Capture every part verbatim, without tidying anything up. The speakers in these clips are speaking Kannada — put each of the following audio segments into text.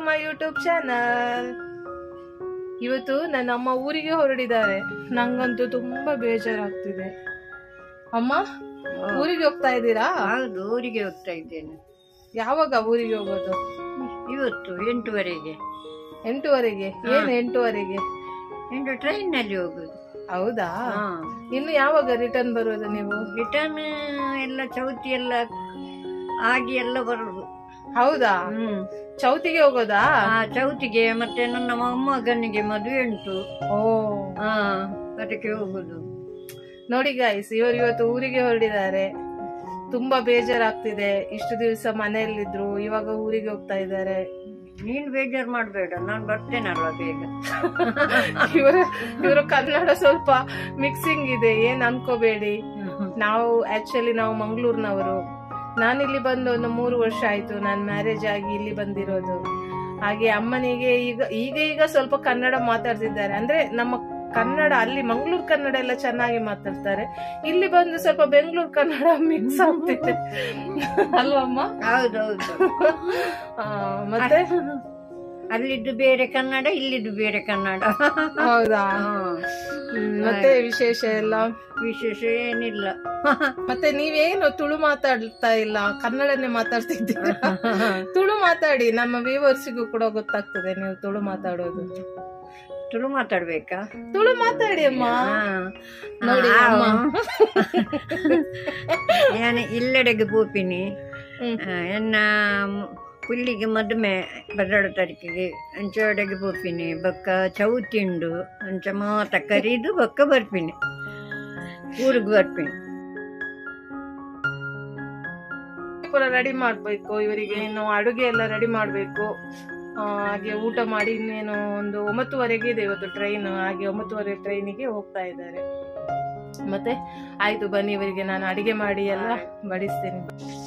My YouTube channel. ಇವತ್ತು ನನ್ನ ಅಮ್ಮ ಊರಿಗೆ ಹೊರಡಿದ್ದಾರೆ. ನಂಗಂತೂ ತುಂಬಾ ಬೇಜಾರಾಗ್ತಿದೆ. ಅಮ್ಮ ಊರಿಗೆ ಹೋಗ್ತಾ ಇದ್ದೀರಾ? ಹೌದು, ಊರಿಗೆ ಹೋಗ್ತಾ ಇದ್ದೇನೆ. ಯಾವಾಗ ಊರಿಗೆ ಹೋಗೋದು? ಇವತ್ತು ಎಂಟುವರೆಗೆ. ಎಂಟುವರೆಗೆ? ಏನ್ ಎಂಟುವರೆಗೆ? ಎಂಟು ಟ್ರೈನ್ ನಲ್ಲಿ ಹೋಗುದು. ಹೌದಾ? ಇನ್ನು ಯಾವಾಗ ರಿಟರ್ನ್ ಬರೋದು ನೀವು? ರಿಟರ್ನ್ ಎಲ್ಲ ಚೌತಿ ಎಲ್ಲ ಆಗಿ ಎಲ್ಲ ಬರುದು. ಹೌದಾ? ಚೌತಿಗೆ ಹೋಗೋದಾ? ಚೌತಿಗೆ ಮತ್ತೆ ನನ್ನ ಮೊಮ್ಮಗನಿಗೆ ಮದುವೆ ಉಂಟು. ಓ ಹಾ, ಅದಕ್ಕೆ ಹೋಗುದು. ನೋಡಿ ಗಾಯ್ಸ್, ಇವರು ಇವತ್ತು ಊರಿಗೆ ಹೊರಡಿದ್ದಾರೆ. ತುಂಬಾ ಬೇಜಾರಾಗ್ತಿದೆ. ಇಷ್ಟು ದಿವಸ ಮನೆಯಲ್ಲಿದ್ರು, ಇವಾಗ ಊರಿಗೆ ಹೋಗ್ತಾ ಇದ್ದಾರೆ. ನೀನ್ ಬೇಜಾರು ಮಾಡ್ಬೇಡ, ನಾನ್ ಬರ್ತೇನಲ್ವ ಬೇಗ. ಇವರ ಇವರು ಕನ್ನಡ ಸ್ವಲ್ಪ ಮಿಕ್ಸಿಂಗ್ ಇದೆ, ಏನ್ ಅನ್ಕೋಬೇಡಿ. ನಾವು ಆಕ್ಚುಲಿ ನಾವು ಮಂಗಳೂರಿನವರು. ನಾನಿಲ್ಲಿ ಬಂದು ಒಂದು ಮೂರು ವರ್ಷ ಆಯ್ತು, ನಾನ್ ಮ್ಯಾರೇಜ್ ಆಗಿ ಇಲ್ಲಿ ಬಂದಿರೋದು. ಹಾಗೆ ಅಮ್ಮನಿಗೆ ಈಗ ಈಗ ಈಗ ಸ್ವಲ್ಪ ಕನ್ನಡ ಮಾತಾಡ್ತಿದ್ದಾರೆ. ಅಂದ್ರೆ ನಮ್ಮ ಕನ್ನಡ ಅಲ್ಲಿ ಮಂಗಳೂರು ಕನ್ನಡ ಎಲ್ಲ ಚೆನ್ನಾಗಿ ಮಾತಾಡ್ತಾರೆ. ಇಲ್ಲಿ ಬಂದು ಸ್ವಲ್ಪ ಬೆಂಗಳೂರು ಕನ್ನಡ ಮಿಕ್ಸ್ ಆಗ್ತಿದೆ ಅಲ್ವಮ್ಮ? ಹೌದೌದು. ಮತ್ತೆ ಅಲ್ಲಿದ್ದು ಬೇರೆ ಕನ್ನಡ, ಇಲ್ಲಿದ್ದು ಬೇರೆ ಕನ್ನಡ. ಹೌದಾ? ಮತ್ತೆ ವಿಶೇಷ ಎಲ್ಲ? ವಿಶೇಷ ಏನಿಲ್ಲ. ಮತ್ತೆ ನೀವೇನು ತುಳು ಮಾತಾಡ್ತಾ ಇಲ್ಲ, ಕನ್ನಡನೇ ಮಾತಾಡ್ತಿದ್ದೀರಾ? ತುಳು ಮಾತಾಡಿ, ನಮ್ಮ ವ್ಯೂವರ್ಸಿಗೂ ಕೂಡ ಗೊತ್ತಾಗ್ತದೆ ನೀವು ತುಳು ಮಾತಾಡೋದು. ತುಳು ಮಾತಾಡ್ಬೇಕಾ? ತುಳು ಮಾತಾಡಿ ಅಮ್ಮ. ನೋಡಿ ಅಮ್ಮ, ನಾನು ಇಲ್ಲೆಡೆಗೆ ಪೋಪಿನಿ. ಎನ್ನ ಪುಲ್ಲಿಗೆ ಮದುವೆ ಬರಡು ತಾರೀಕಿಗೆ ಅಂಚೆಡೆಗೆ ಪೋಪಿನಿ. ಬೊಕ್ಕ ಚೌತಿ ಉಂಡು, ಅಂಚ ಮಾತ ಕರೀದು ಬೊಕ್ಕ ಬರ್ಪಿನಿ, ಊರಿಗೆ ಬರ್ಪಿನಿ. ಪೂರ ರೆಡಿ ಮಾಡ್ಬೇಕು ಇವರಿಗೆ. ಇನ್ನು ಅಡುಗೆ ಎಲ್ಲ ರೆಡಿ ಮಾಡ್ಬೇಕು. ಹಾಗೆ ಊಟ ಮಾಡಿ ಇನ್ನೇನು ಒಂದು ಒಂಬತ್ತುವರೆಗೆ ಇದೆ ಇವತ್ತು ಟ್ರೈನ್. ಹಾಗೆ ಒಂಬತ್ತುವರೆ ಟ್ರೈನಿಗೆ ಹೋಗ್ತಾ ಇದ್ದಾರೆ. ಮತ್ತೆ ಆಯ್ತು, ಬನ್ನಿ ಇವರಿಗೆ ನಾನು ಅಡಿಗೆ ಮಾಡಿ ಎಲ್ಲ ಬಡಿಸ್ತೇನೆ.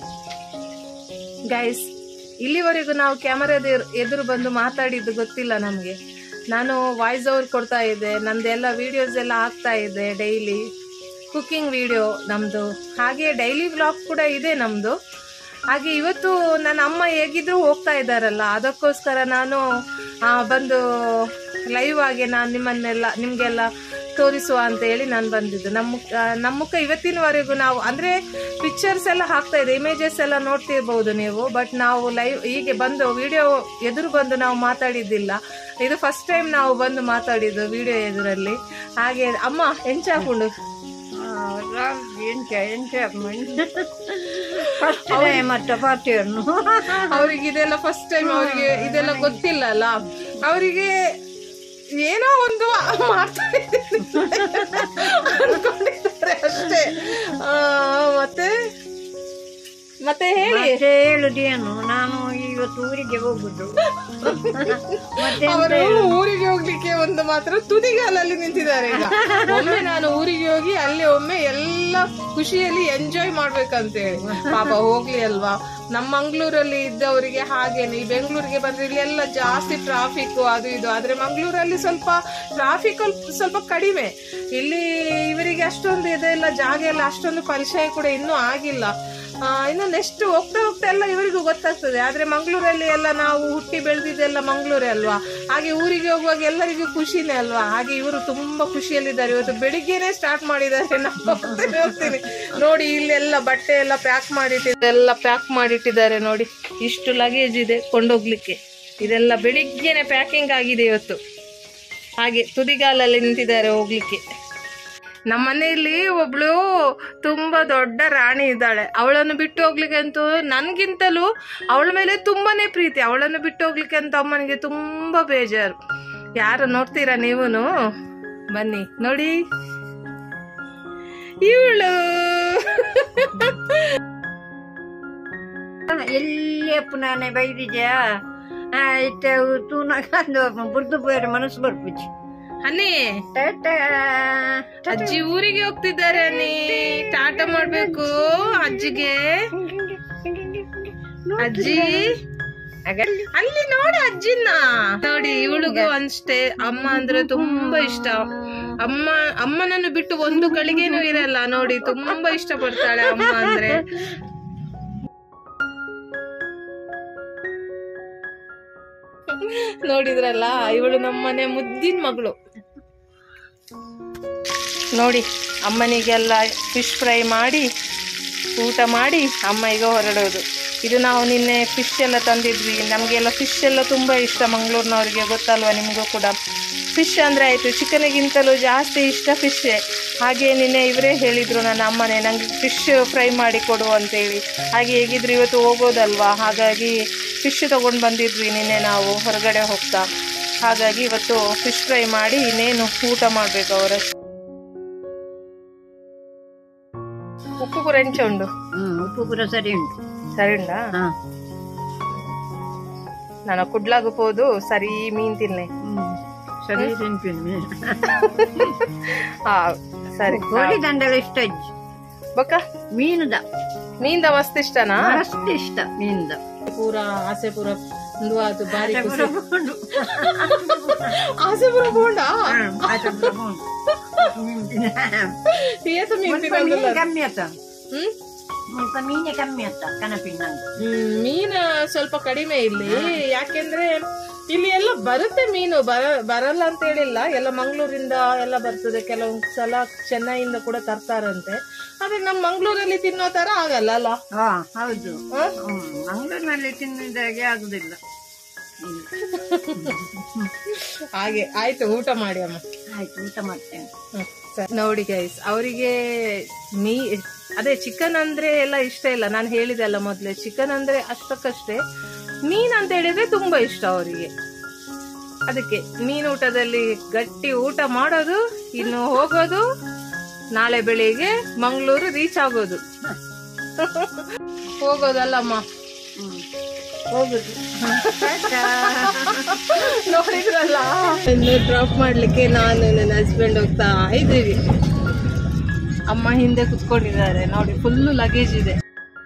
ಗೈಸ್, ಇಲ್ಲಿವರೆಗೂ ನಾವು ಕ್ಯಾಮರಾದ ಎದುರು ಬಂದು ಮಾತಾಡಿದ್ದು ಗೊತ್ತಿಲ್ಲ ನಮ್ಗೆ. ನಾನು ವಾಯ್ಸ್ ಓವರ್ ಕೊಡ್ತಾ ಇದ್ದೆ, ನಮ್ದೆಲ್ಲ ವಿಡಿಯೋಸ್ ಎಲ್ಲ ಹಾಕ್ತಾ ಇದ್ದೆ, ಡೈಲಿ ಕುಕಿಂಗ್ ವಿಡಿಯೋ ನಮ್ದು. ಹಾಗೆ ಡೈಲಿ ವ್ಲಾಗ್ ಕೂಡ ಇದೆ ನಮ್ದು. ಹಾಗೆ ಇವತ್ತು ನನ್ನ ಅಮ್ಮ ಹೇಗಿದ್ರು ಹೋಗ್ತಾ ಇದ್ದಾರಲ್ಲ, ಅದಕ್ಕೋಸ್ಕರ ನಾನು ಬಂದು ಲೈವ್ ಆಗಿ ನಾನು ನಿಮ್ಮನ್ನೆಲ್ಲ ನಿಮ್ಗೆಲ್ಲ ತೋರಿಸುವ ಅಂತ ಹೇಳಿ ನಾನು ಬಂದಿದ್ದು. ನಮ್ಮ ನಮ್ಮ ಮುಖ ಇವತ್ತಿನವರೆಗೂ ನಾವು ಅಂದ್ರೆ ಪಿಕ್ಚರ್ಸ್ ಎಲ್ಲ ಹಾಕ್ತಾ ಇದೆ, ಇಮೇಜಸ್ ಎಲ್ಲ ನೋಡ್ತಿರ್ಬಹುದು ನೀವು. ಬಟ್ ನಾವು ಲೈವ್ ಹೀಗೆ ಬಂದು ವಿಡಿಯೋ ಎದುರು ಬಂದು ನಾವು ಮಾತಾಡಿದ್ದಿಲ್ಲ. ಇದು ಫಸ್ಟ್ ಟೈಮ್ ನಾವು ಬಂದು ಮಾತಾಡಿದ್ದು ವಿಡಿಯೋ ಎದುರಲ್ಲಿ. ಹಾಗೆ ಅಮ್ಮ ಎಂಚಾಕೊಂಡು ಅವ್ರಿಗೆ ಇದೆಲ್ಲ ಫಸ್ಟ್ ಟೈಮ್, ಅವ್ರಿಗೆ ಇದೆಲ್ಲ ಗೊತ್ತಿಲ್ಲ ಅಲ್ಲ. ಅವರಿಗೆ ಏನೋ ಒಂದು ಅನ್ಕೊಂಡಿದ್ದಾರೆ ಅಷ್ಟೇ. ಮತ್ತೆ ಮತ್ತೆ ಹೇಳಿ ಹೇಳುದೇನು, ನಾನು ಇವತ್ತು ಊರಿಗೆ ಹೋಗುದು. ಅವರು ಊರಿಗೆ ಹೋಗ್ಲಿಕ್ಕೆ ಒಂದು ಮಾತ್ರ ತುದಿಗಾಲಲ್ಲಿ ನಿಂತಿದ್ದಾರೆ. ಈಗ ಒಮ್ಮೆ ನಾನು ಊರಿಗೆ ಹೋಗಿ ಅಲ್ಲಿ ಒಮ್ಮೆ ಎಲ್ಲ ಖುಷಿಯಲ್ಲಿ ಎಂಜಾಯ್ ಮಾಡ್ಬೇಕಂತ ಹೇಳಿ. ಪಾಪ ಹೋಗ್ಲಿ ಅಲ್ವಾ. ನಮ್ಮ ಮಂಗಳೂರಲ್ಲಿ ಇದ್ದವರಿಗೆ ಹಾಗೇನೆ, ಈ ಬೆಂಗಳೂರಿಗೆ ಬಂದ್ರೆ ಇಲ್ಲಿ ಎಲ್ಲ ಜಾಸ್ತಿ ಟ್ರಾಫಿಕ್ ಅದು ಇದು. ಆದ್ರೆ ಮಂಗಳೂರಲ್ಲಿ ಸ್ವಲ್ಪ ಟ್ರಾಫಿಕ್ ಸ್ವಲ್ಪ ಕಡಿಮೆ. ಇಲ್ಲಿ ಇವರಿಗೆ ಅಷ್ಟೊಂದು ಇದೆಲ್ಲ ಜಾಗ ಎಲ್ಲ ಅಷ್ಟೊಂದು ಪರಿಚಯ ಕೂಡ ಇನ್ನೂ ಆಗಿಲ್ಲ. ಇನ್ನು ನೆಕ್ಸ್ಟ್ ಹೋಗ್ತಾ ಹೋಗ್ತಾ ಎಲ್ಲ ಇವರಿಗೂ ಗೊತ್ತಾಗ್ತದೆ. ಆದ್ರೆ ಮಂಗಳೂರಲ್ಲಿ ಎಲ್ಲ ನಾವು ಹುಟ್ಟಿ ಬೆಳೆದಿದ್ದೆಲ್ಲ ಮಂಗಳೂರೇ ಅಲ್ವಾ. ಹಾಗೆ ಊರಿಗೆ ಹೋಗುವಾಗ ಎಲ್ಲರಿಗೂ ಖುಷಿನೇ ಅಲ್ವಾ. ಹಾಗೆ ಇವರು ತುಂಬಾ ಖುಷಿಯಲ್ಲಿದ್ದಾರೆ. ಇವತ್ತು ಬೆಳಿಗ್ಗೆನೆ ಸ್ಟಾರ್ಟ್ ಮಾಡಿದ್ದಾರೆ. ನಾವು ಹೋಗ್ತೀನಿ ನೋಡಿ, ಇಲ್ಲೆಲ್ಲ ಬಟ್ಟೆ ಎಲ್ಲ ಪ್ಯಾಕ್ ಮಾಡಿಟ್ಟಿದ್ದಾರೆ, ಎಲ್ಲ ಪ್ಯಾಕ್ ಮಾಡಿಟ್ಟಿದ್ದಾರೆ ನೋಡಿ. ಇಷ್ಟು ಲಗೇಜ್ ಇದೆ ಕೊಂಡೋಗ್ಲಿಕ್ಕೆ. ಇದೆಲ್ಲ ಬೆಳಿಗ್ಗೆನೆ ಪ್ಯಾಕಿಂಗ್ ಆಗಿದೆ ಇವತ್ತು. ಹಾಗೆ ತುದಿಗಾಲಲ್ಲಿ ನಿಂತಿದ್ದಾರೆ ಹೋಗ್ಲಿಕ್ಕೆ. ನಮ್ಮ ಮನೆಯಲ್ಲಿ ಒಬ್ಳು ತುಂಬಾ ದೊಡ್ಡ ರಾಣಿ ಇದ್ದಾಳೆ. ಅವಳನ್ನು ಬಿಟ್ಟು ಹೋಗ್ಲಿಕ್ಕೆ ಅಂತೂ ನನ್ಗಿಂತಲೂ ಅವಳ ಮೇಲೆ ತುಂಬಾನೇ ಪ್ರೀತಿ. ಅವಳನ್ನು ಬಿಟ್ಟು ಹೋಗ್ಲಿಕ್ಕೆ ಅಂತ ಅಮ್ಮನಿಗೆ ತುಂಬಾ ಬೇಜಾರು. ಯಾರು ನೋಡ್ತೀರಾ ನೀವುನು? ಬನ್ನಿ ನೋಡಿ, ಇವಳು ಎಲ್ಲಿ ಅಪ್ಪು ನಾನೇ ಬೈದಿದ್ಯಾ ಬುರ್ದು ಬೇರೆ ಮನಸ್ಸು ಬರ್ಬಿಚ್ಚಿ. ಅನ್ನಿ ಅಜ್ಜಿ ಊರಿಗೆ ಹೋಗ್ತಿದ್ದಾರೆ. ಅನ್ನಿ ಟಾಟಾ ಮಾಡ್ಬೇಕು ಅಜ್ಜಿಗೆ. ಅಜ್ಜಿ ಅಲ್ಲಿ ನೋಡ ಅಜ್ಜಿನ ನೋಡಿ. ಇವಳಿಗೂ ಅಷ್ಟೇ ಅಮ್ಮ ಅಂದ್ರೆ ತುಂಬಾ ಇಷ್ಟ. ಅಮ್ಮ ಅಮ್ಮನನ್ನು ಬಿಟ್ಟು ಒಂದು ಗಳಿಗೆನೂ ಇರಲ್ಲ ನೋಡಿ. ತುಂಬಾ ಇಷ್ಟ ಪಡ್ತಾಳೆ ಅಮ್ಮ ಅಂದ್ರೆ. ನೋಡಿದ್ರಲ್ಲ, ಇವಳು ನಮ್ಮನೆ ಮುದ್ದಿನ ಮಗಳು. ನೋಡಿ, ಅಮ್ಮನಿಗೆಲ್ಲ ಫಿಶ್ ಫ್ರೈ ಮಾಡಿ ಊಟ ಮಾಡಿ ಅಮ್ಮ ಈಗ ಹೊರಡೋದು. ಇದು ನಾವು ನಿನ್ನೆ ಫಿಶ್ ಎಲ್ಲ ತಂದಿದ್ವಿ. ನಮಗೆಲ್ಲ ಫಿಶ್ ಎಲ್ಲ ತುಂಬ ಇಷ್ಟ, ಮಂಗಳೂರಿನವ್ರಿಗೆ ಗೊತ್ತಲ್ವ ನಿಮಗೂ ಕೂಡ. ಫಿಶ್ ಅಂದರೆ ಆಯಿತು, ಚಿಕನಿಗಿಂತಲೂ ಜಾಸ್ತಿ ಇಷ್ಟ ಫಿಶ್ಶೇ. ಹಾಗೆ ನಿನ್ನೆ ಇವರೇ ಹೇಳಿದರು, ನನ್ನ ಅಮ್ಮನೇ, ನನಗೆ ಫಿಶ್ ಫ್ರೈ ಮಾಡಿ ಕೊಡು ಅಂತೇಳಿ. ಹಾಗೆ ಹೇಗಿದ್ರು ಇವತ್ತು ಹೋಗೋದಲ್ವಾ, ಹಾಗಾಗಿ ಫಿಶ್ ತೊಗೊಂಡು ಬಂದಿದ್ವಿ ನಿನ್ನೆ ನಾವು ಹೊರಗಡೆ ಹೋಗ್ತಾ. ಹಾಗಾಗಿ ಇವತ್ತು ಫಿಶ್ ಫ್ರೈ ಮಾಡಿ ಇನ್ನೇನು ಊಟ ಮಾಡಬೇಕು ಅವರಷ್ಟು. ಉಪ್ಪು ಕೂಡ ಎಂಚ ಉಂಡು? ಉಪ್ಪು ಕೂಡ ಸರಿ ಉಂಟು. ಸರಿ ಉಂಡಾ? ನಾನು ಕುಡ್ಲಾಗಬಹುದು ಸರಿ ಮೀನ್ ತಿನ್ನೆ. ಸರಿ ತಿಂತೀನಿ. ಹಾ ಸರಿ. ಕೋಳಿ ದಂಡೆಲ್ಲ ಇಷ್ಟ ಇಜ್ಜಿ ಬೊಕ್ಕ ಮೀನುದ ಮೀನ್ದ ಮಸ್ತ್ ಇಷ್ಟನಾ? ಮಸ್ತ್ ಇಷ್ಟ ಮೀನ್ದ. ಪೂರ ಆಸೆ ಪೂರ ಒಂದು ಅದು ಬಾರಿ ಆಸೆ ಪೂರ ಬೋಂಡ ಕಮ್ಮಿ ಆತ. ಹ್ಮ್ ಮೀನೇ ಕಮ್ಮಿ ಆತ ಕನಪಿನ. ಹ್ಮ್ ಮೀನ್ ಸ್ವಲ್ಪ ಕಡಿಮೆ ಇಲ್ಲಿ, ಯಾಕೆಂದ್ರೆ ಇಲ್ಲಿ ಎಲ್ಲ ಬರುತ್ತೆ ಮೀನು, ಬರ ಬರಲ್ಲ ಅಂತ ಹೇಳಿಲ್ಲ. ಎಲ್ಲ ಮಂಗಳೂರಿಂದ ಎಲ್ಲ ಬರ್ತದೆ, ಕೆಲವೊಂದು ಸಲ ಚೆನ್ನೈಯಿಂದ ಕೂಡ ತರ್ತಾರಂತೆ. ಆದ್ರೆ ನಮ್ ಮಂಗಳೂರಲ್ಲಿ ತಿನ್ನೋ ತರ ಆಗಲ್ಲ ಅಲ್ಲ? ಹಾ ಹೌದು, ಮಂಗಳೂರಿನಲ್ಲಿ ತಿನ್ನಿದಾಗೆ ಆಗುದಿಲ್ಲ. ಹಾಗೆ ಆಯ್ತು, ಊಟ ಮಾಡಿ ಅಮ್ಮ. ಆಯ್ತು, ಊಟ ಮಾಡ್ತೇನೆ. ನೋಡಿ ಗೈಸ್, ಅವರಿಗೆ ಮೀ ಅದೇ ಚಿಕನ್ ಅಂದ್ರೆ ಎಲ್ಲ ಇಷ್ಟ ಇಲ್ಲ. ನಾನು ಹೇಳಿದೆ ಅಲ್ಲ ಮೊದ್ಲೇ, ಚಿಕನ್ ಅಂದ್ರೆ ಅಷ್ಟಕ್ಕಷ್ಟೇ. ಮೀನ್ ಅಂತ ಹೇಳಿದ್ರೆ ತುಂಬಾ ಇಷ್ಟ ಅವರಿಗೆ. ಅದಕ್ಕೆ ಮೀನು ಊಟದಲ್ಲಿ ಗಟ್ಟಿ ಊಟ ಮಾಡೋದು, ಇನ್ನು ಹೋಗೋದು, ನಾಳೆ ಬೆಳಿಗ್ಗೆ ಮಂಗಳೂರು ರೀಚ್ ಆಗೋದು. ಹೋಗೋದಲ್ಲಮ್ಮ, ಹೋಗುದು. ನೋಡಿದ್ರಲ್ಲ, ಡ್ರಾಪ್ ಮಾಡ್ಲಿಕ್ಕೆ ನಾನು ನನ್ನ ಹಸ್ಬೆಂಡ್ ಹೋಗ್ತಾ ಇದ್ದೀವಿ. ಅಮ್ಮ ಹಿಂದೆ ಕುತ್ಕೊಂಡಿದ್ದಾರೆ ನೋಡಿ, ಫುಲ್ಲು ಲಗೇಜ್ ಇದೆ.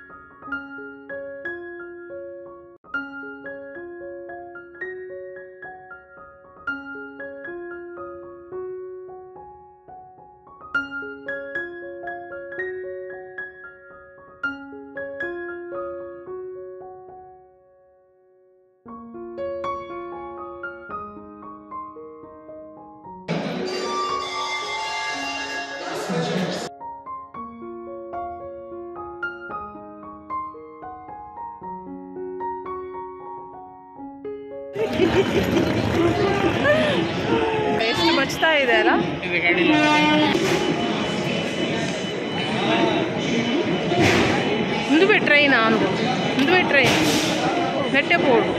ಎಷ್ಟು ಮಚ್ತಾ ಇದೆ ಅಲ್ಲ. ಒಂದು ಬೇ ಟ್ರೈನ್ ಅಂದು ಒಂದು ಬೇ ಟ್ರೈನ್ ನೆಟ್ಟೆ ಪೋಡು.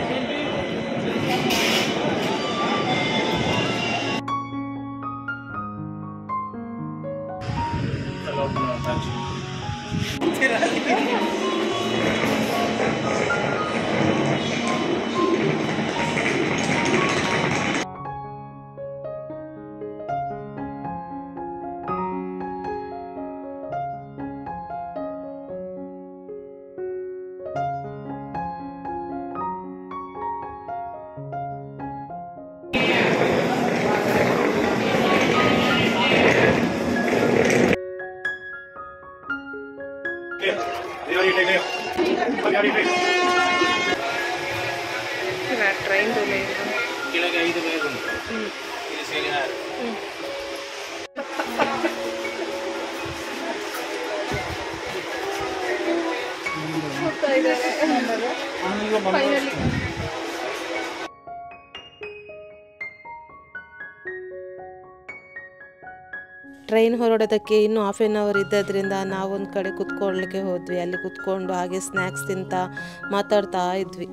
ಟ್ರೈನ್ ಕೆಳಗೆ ಐದು ಬ್ಯಾಗ್ ಉಂಟು. ಟ್ರೈನ್ ಹೊರಡೋದಕ್ಕೆ ಇನ್ನೂ ಹಾಫ್ ಆನ್ ಅವರ್ ಇದ್ದದ್ರಿಂದ ನಾವೊಂದು ಕಡೆ ಕುತ್ಕೊಳ್ಳಲಿಕ್ಕೆ ಹೋದ್ವಿ. ಅಲ್ಲಿ ಕುತ್ಕೊಂಡು ಹಾಗೆ ಸ್ನ್ಯಾಕ್ಸ್ ತಿಂತ ಮಾತಾಡ್ತಾ ಇದ್ವಿ.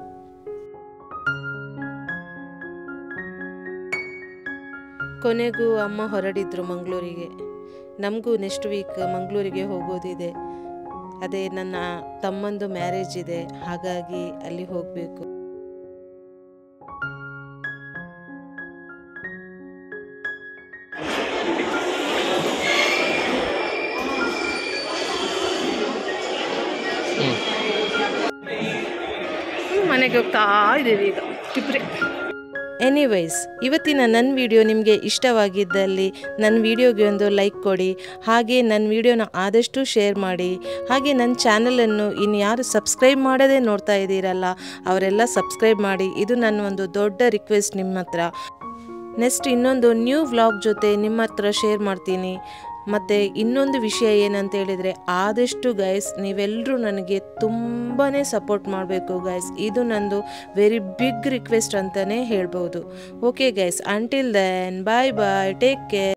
ಕೊನೆಗೂ ಅಮ್ಮ ಹೊರಡಿದ್ರು ಮಂಗಳೂರಿಗೆ. ನಮಗೂ ನೆಕ್ಸ್ಟ್ ವೀಕ್ ಮಂಗಳೂರಿಗೆ ಹೋಗೋದಿದೆ. ಅದೇ ನನ್ನ ತಮ್ಮಂದು ಮ್ಯಾರೇಜ್ ಇದೆ, ಹಾಗಾಗಿ ಅಲ್ಲಿ ಹೋಗಬೇಕು. ಮನೆಗೆ ಹೋಗ್ತಾ ಇದ್ದೀವಿ ಈಗ ಇಬ್ಬರೇ. ಎನಿವೈಸ್ ಇವತ್ತಿನ ನನ್ನ ವಿಡಿಯೋ ನಿಮಗೆ ಇಷ್ಟವಾಗಿದ್ದಲ್ಲಿ ನನ್ನ ವಿಡಿಯೋಗೆ ಒಂದು ಲೈಕ್ ಕೊಡಿ, ಹಾಗೆ ನನ್ನ ವಿಡಿಯೋನ ಆದಷ್ಟು ಶೇರ್ ಮಾಡಿ, ಹಾಗೆ ನನ್ನ ಚಾನಲನ್ನು ಇನ್ನು ಯಾರು ಸಬ್ಸ್ಕ್ರೈಬ್ ಮಾಡದೇ ನೋಡ್ತಾ ಇದ್ದೀರಲ್ಲ ಅವರೆಲ್ಲ ಸಬ್ಸ್ಕ್ರೈಬ್ ಮಾಡಿ. ಇದು ನನ್ನ ಒಂದು ದೊಡ್ಡ ರಿಕ್ವೆಸ್ಟ್ ನಿಮ್ಮ ಹತ್ರ. ನೆಕ್ಸ್ಟ್ ಇನ್ನೊಂದು ನ್ಯೂ ವ್ಲಾಗ್ ಜೊತೆ ನಿಮ್ಮ ಹತ್ರ ಶೇರ್ ಮಾಡ್ತೀನಿ. ಮತ್ತು ಇನ್ನೊಂದು ವಿಷಯ ಏನಂತ ಹೇಳಿದರೆ, ಆದಷ್ಟು ಗೈಸ್ ನೀವೆಲ್ಲರೂ ನನಗೆ ತುಂಬಾ ಸಪೋರ್ಟ್ ಮಾಡಬೇಕು ಗೈಸ್. ಇದು ನಂದು ವೆರಿ ಬಿಗ್ ರಿಕ್ವೆಸ್ಟ್ ಅಂತಲೇ ಹೇಳ್ಬೋದು. Okay guys, until then bye bye, take care.